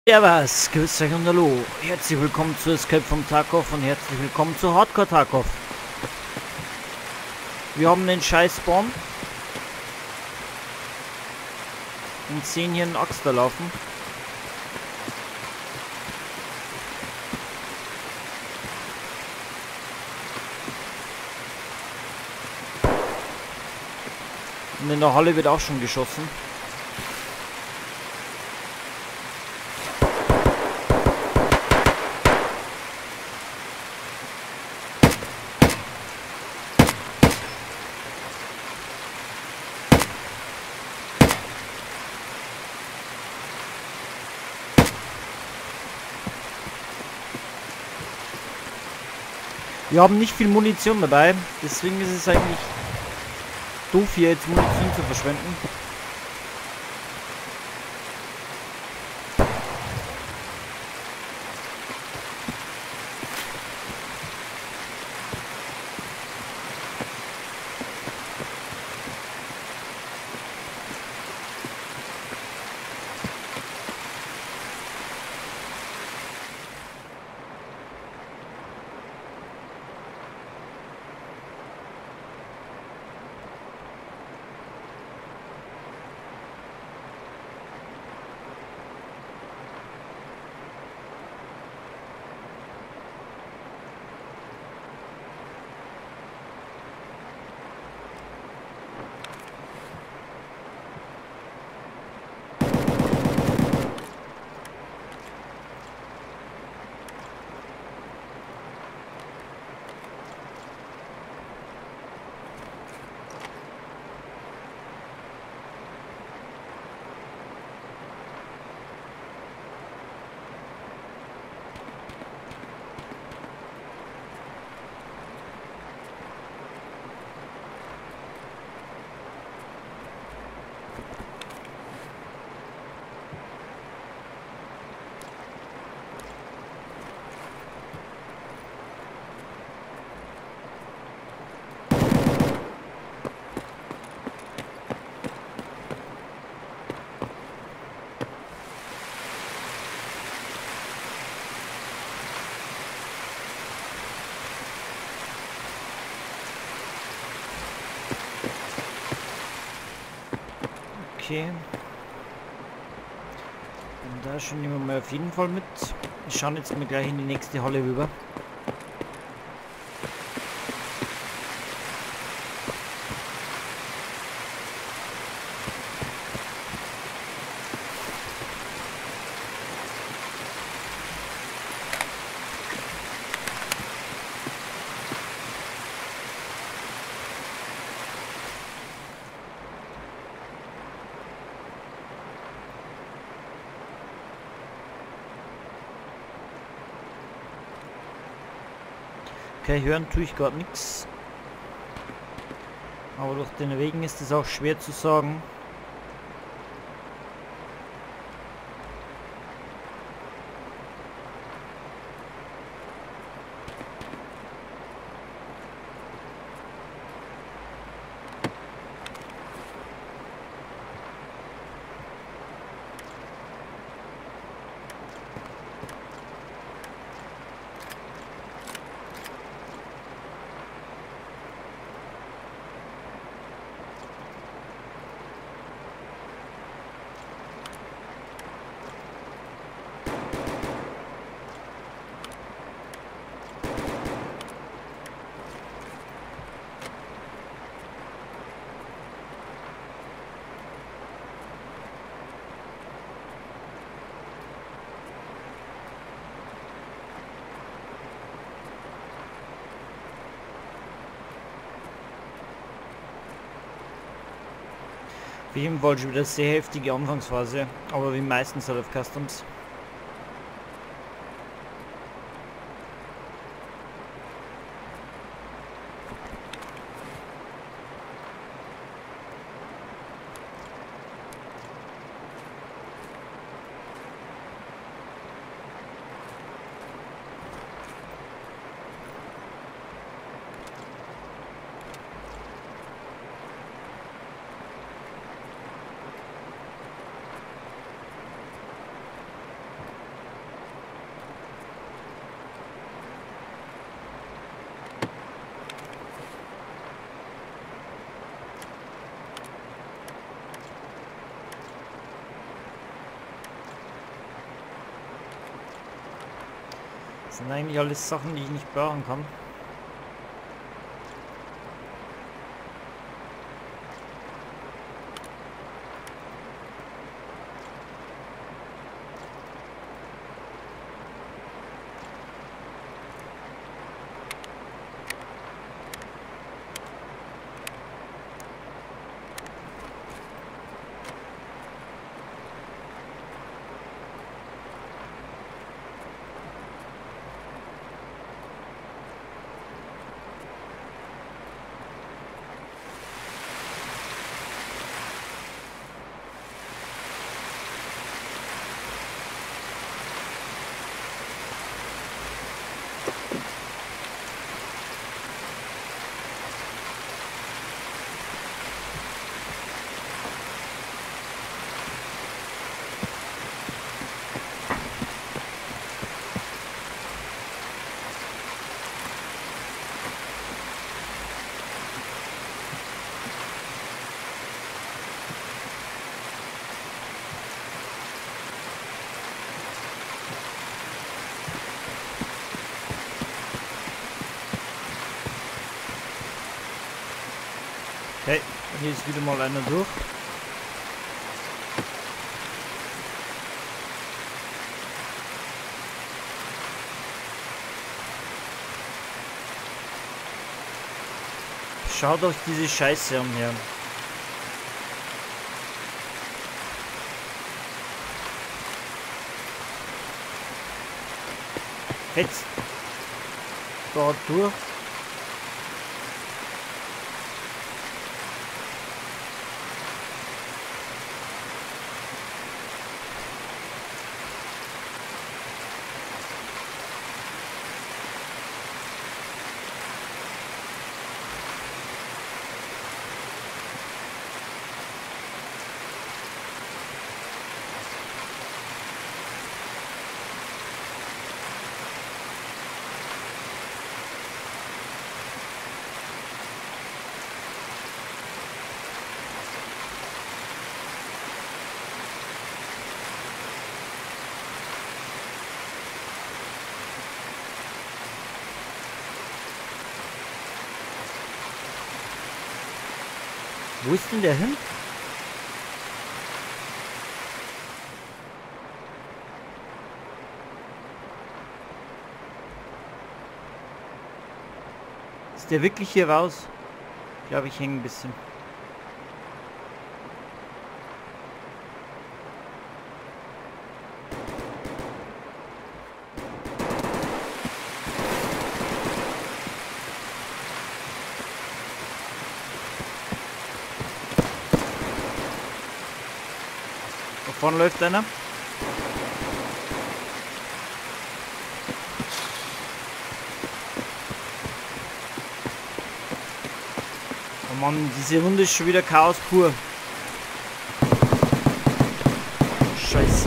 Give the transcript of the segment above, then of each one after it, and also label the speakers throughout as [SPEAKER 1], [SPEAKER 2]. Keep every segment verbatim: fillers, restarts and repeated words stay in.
[SPEAKER 1] Ja was, grüß euch und hallo. Herzlich willkommen zu Escape from Tarkov und herzlich willkommen zu Hardcore Tarkov. Wir haben den scheiß Spawn und sehen hier einen Axt da laufen. Und in der Halle wird auch schon geschossen. Wir haben nicht viel Munition dabei, deswegen ist es eigentlich doof, hier jetzt Munition zu verschwenden. Okay. Und da schon nehmen wir mal auf jeden Fall mit. Wir schauen jetzt mal gleich in die nächste Halle rüber. Okay, hören tue ich gerade nichts. Aber durch den Regen ist es auch schwer zu sagen. Auf jeden Fall schon wieder sehr heftige Anfangsphase, aber wie meistens halt auf Customs. Das sind eigentlich alles Sachen, die ich nicht brauchen kann. Okay, hier ist wieder mal einer durch. Schaut euch diese Scheiße an hier. Jetzt dort durch. Wo ist denn der hin? Ist der wirklich hier raus? Ich glaube, ich hänge ein bisschen. Vorne läuft einer. Oh Mann, diese Runde ist schon wieder Chaos pur. Scheiße.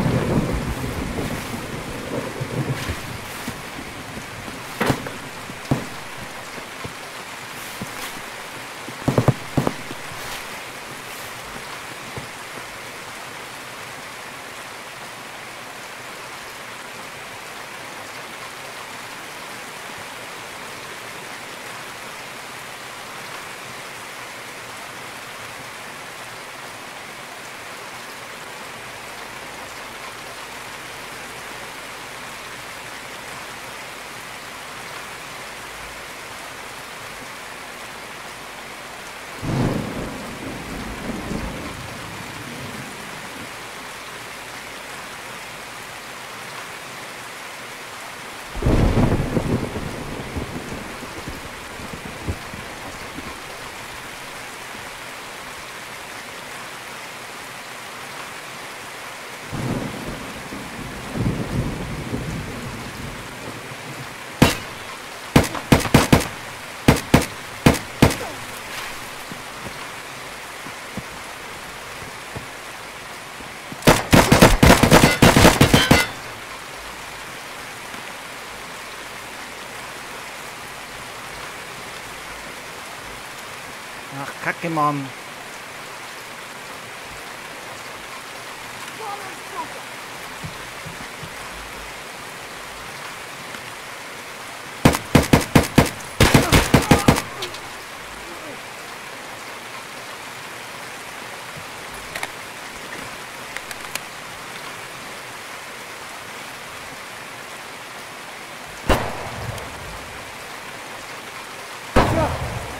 [SPEAKER 1] Ach, Kacke, Mann.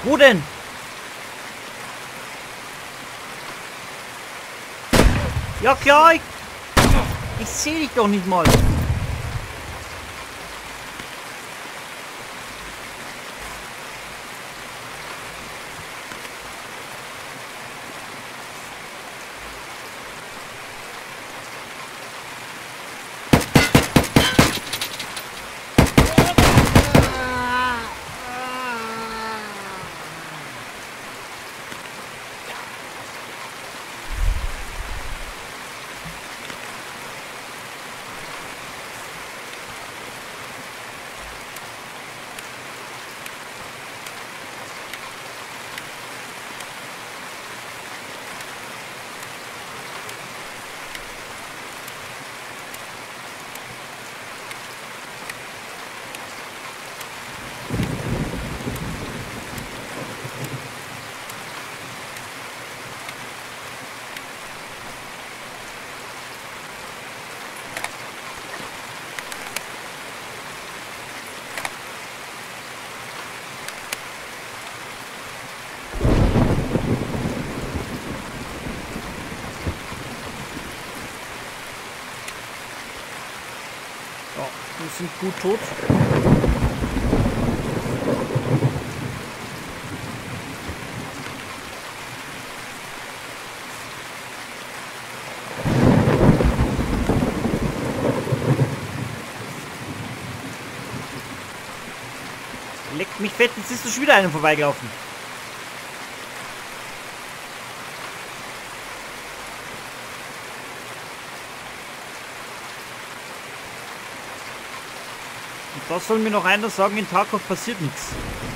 [SPEAKER 1] Wo denn? Ja klar, ich, ich sehe dich doch nicht mal. Die sind gut tot. Leckt mich fett, jetzt ist schon wieder einer vorbeigelaufen. Da soll mir noch einer sagen, in Tarkov passiert nichts.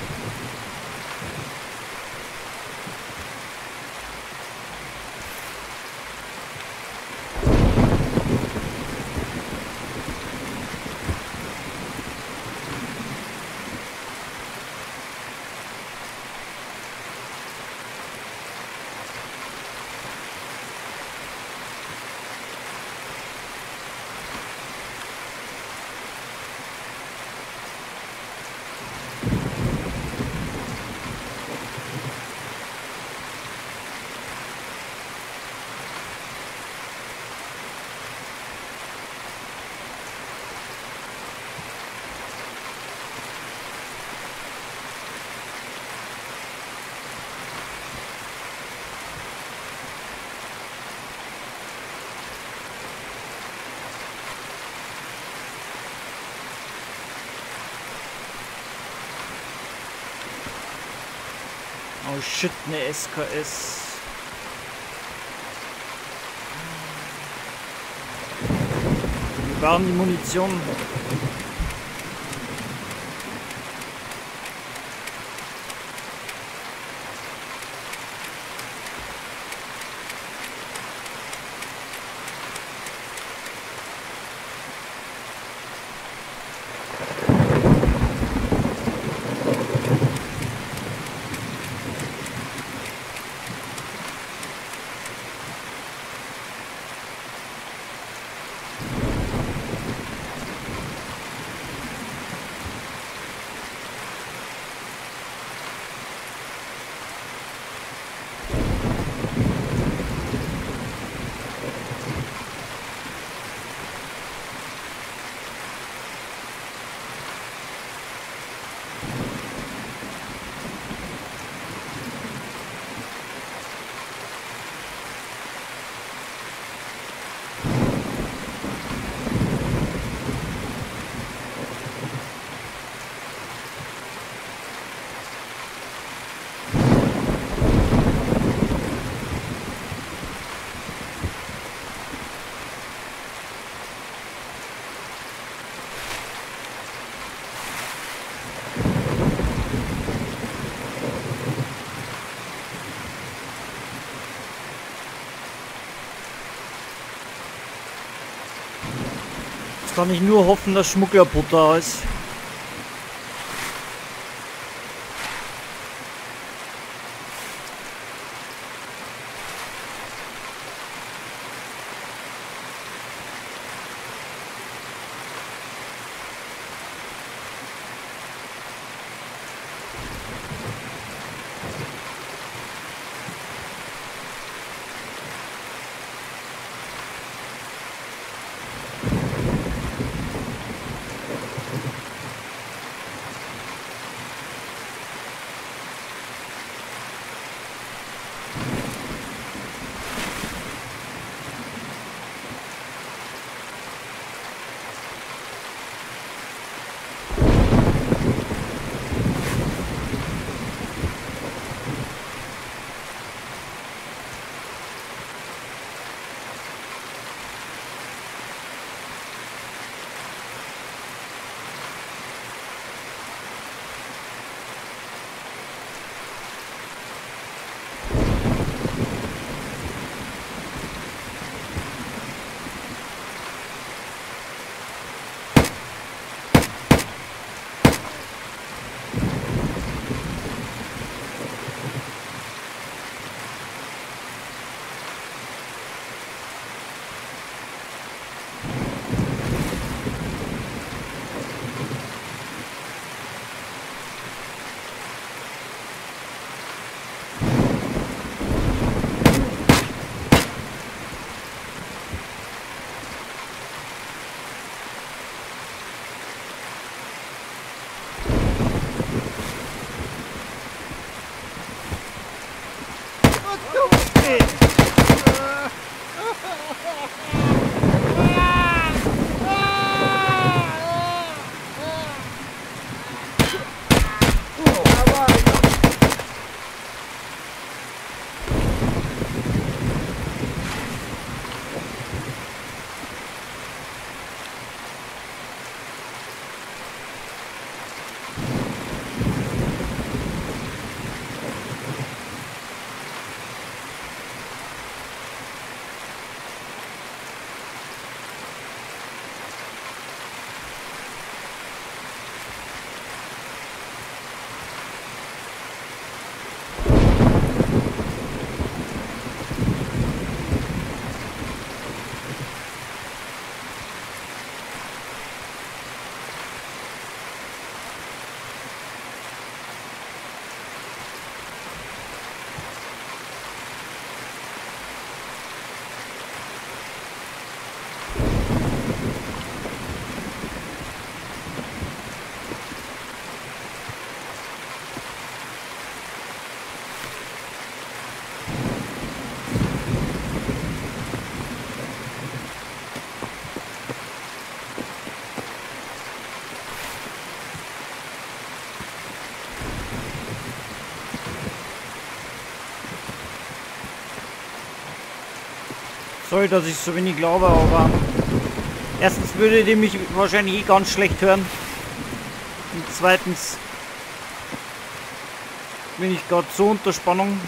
[SPEAKER 1] Oh shit, eine S K S. Wie waren die Munition? Kann ich nur hoffen, dass Schmugglerboot da ist. Sorry, dass ich so wenig glaube, aber erstens würde ihr mich wahrscheinlich eh ganz schlecht hören. Und zweitens bin ich gerade so unter Spannung.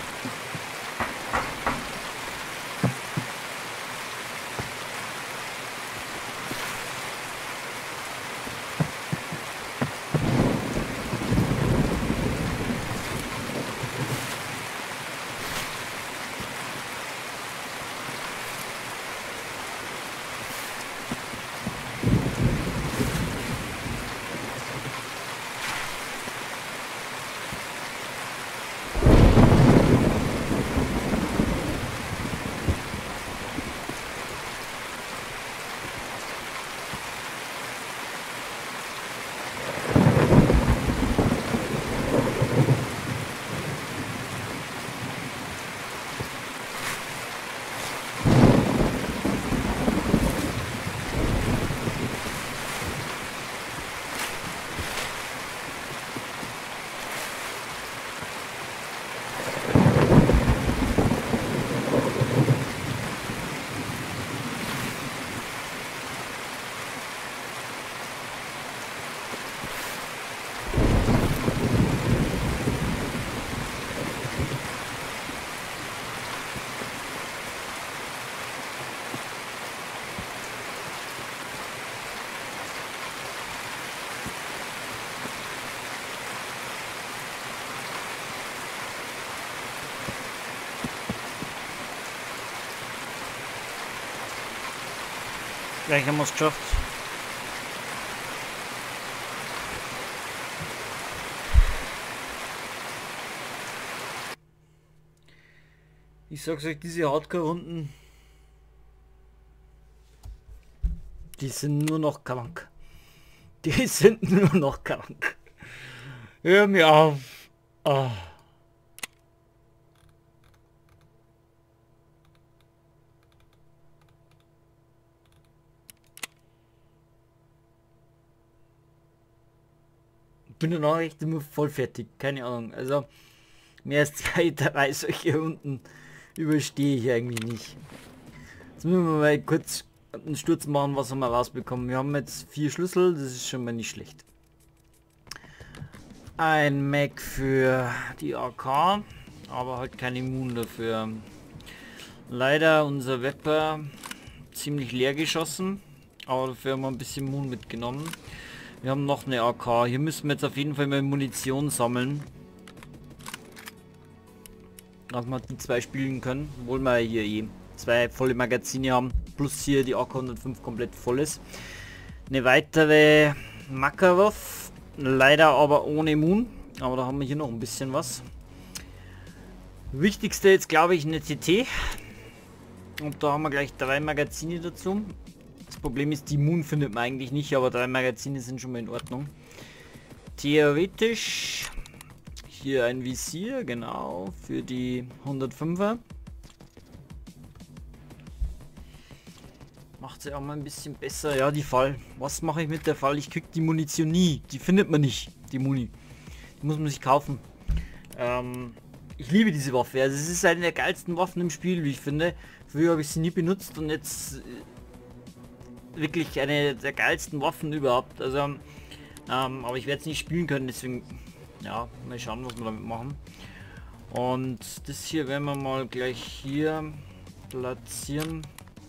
[SPEAKER 1] Gleich haben wir es geschafft. Ich sag's euch, diese Hardcore-Runden, die sind nur noch krank. Die sind nur noch krank. Hör mir auf. Oh. Bin dann auch echt immer voll fertig, keine Ahnung. Also mehr als zwei, drei solche Runden überstehe ich eigentlich nicht. Jetzt müssen wir mal kurz einen Sturz machen, was haben wir rausbekommen. Wir haben jetzt vier Schlüssel, das ist schon mal nicht schlecht. Ein Mac für die A K, aber halt kein Immun dafür. Leider unser Wepper ziemlich leer geschossen, aber dafür haben wir ein bisschen Immun mitgenommen. Wir haben noch eine A K. Hier müssen wir jetzt auf jeden Fall mal Munition sammeln. Dass wir die zwei spielen können. Obwohl wir hier eh zwei volle Magazine haben. Plus hier die A K hundertfünf komplett voll ist. Eine weitere Makarov. Leider aber ohne Immun. Aber da haben wir hier noch ein bisschen was. Wichtigste jetzt glaube ich eine T T. Und da haben wir gleich drei Magazine dazu. Das Problem ist, die Immun findet man eigentlich nicht, aber drei Magazine sind schon mal in Ordnung. Theoretisch hier ein Visier, genau, für die hundertfünfer. Macht sie auch mal ein bisschen besser. Ja, die Fall. Was mache ich mit der Fall? Ich krieg die Munition nie. Die findet man nicht, die Muni. Die muss man sich kaufen. Ähm, ich liebe diese Waffe. Also es ist eine der geilsten Waffen im Spiel, wie ich finde. Früher habe ich sie nie benutzt und jetzt wirklich eine der geilsten Waffen überhaupt. Also, ähm, aber ich werde es nicht spielen können, deswegen, ja, mal schauen, was wir damit machen. Und das hier werden wir mal gleich hier platzieren.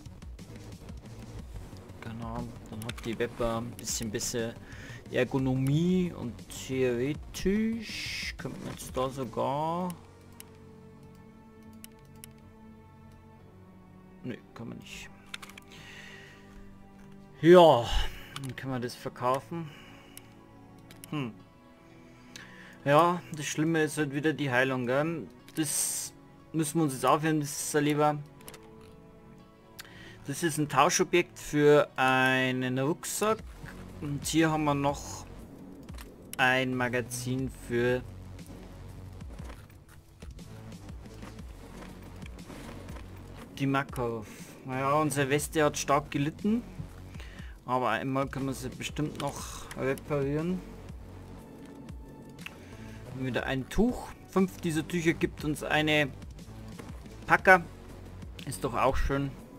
[SPEAKER 1] Genau, dann hat die Wepper ein bisschen besser Ergonomie und theoretisch könnte man jetzt da sogar... Ne, kann man nicht. Ja, dann können wir das verkaufen. Hm. Ja, das Schlimme ist halt wieder die Heilung, gell? Das müssen wir uns jetzt aufhören, das ist lieber. Das ist ein Tauschobjekt für einen Rucksack. Und hier haben wir noch ein Magazin für die Makarov. Naja, unsere Weste hat stark gelitten. Aber einmal kann man sie bestimmt noch reparieren. Wieder ein Tuch. Fünf dieser Tücher gibt uns eine Packer. Ist doch auch schön.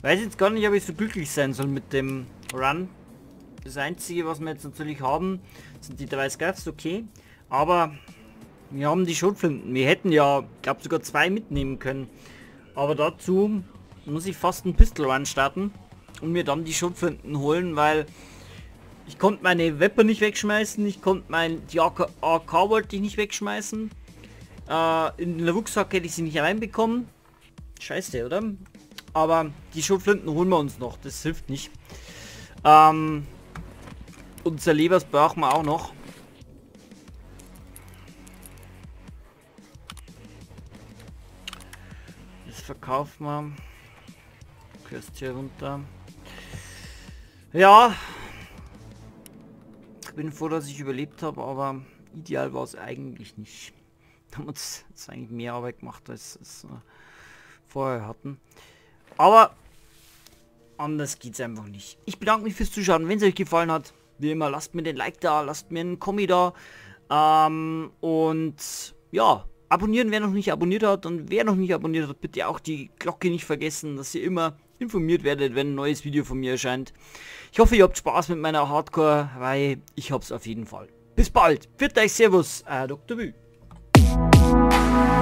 [SPEAKER 1] Weiß jetzt gar nicht, ob ich so glücklich sein soll mit dem Run. Das einzige, was wir jetzt natürlich haben, sind die drei Scavs, okay. Aber wir haben die Schrotflinten. Wir hätten ja, glaube sogar zwei mitnehmen können. Aber dazu muss ich fast einen Pistol Run starten und mir dann die Schrotflinten holen, weil ich konnte meine Weapon nicht wegschmeißen. Ich konnte mein, die A K wollte ich nicht wegschmeißen. Äh, in den Rucksack hätte ich sie nicht reinbekommen. Scheiße, oder? Aber die Schrotflinten holen wir uns noch. Das hilft nicht. Ähm, unser Levers brauchen wir auch noch. Das verkaufen wir. Kürzt hier runter. Ja. Ich bin froh, dass ich überlebt habe, aber ideal war es eigentlich nicht. Da haben wir uns eigentlich mehr Arbeit gemacht, als es äh, vorher hatten. Aber anders geht es einfach nicht. Ich bedanke mich fürs Zuschauen. Wenn es euch gefallen hat, wie immer, lasst mir den Like da, lasst mir einen Kommi da. Ähm, und ja, abonnieren, wer noch nicht abonniert hat. Und wer noch nicht abonniert hat, bitte auch die Glocke nicht vergessen, dass ihr immer informiert werdet, wenn ein neues Video von mir erscheint. Ich hoffe, ihr habt Spaß mit meiner Hardcore-Reihe. Ich hab's auf jeden Fall. Bis bald. Pfiat euch, Servus, äh, Doktor Bü.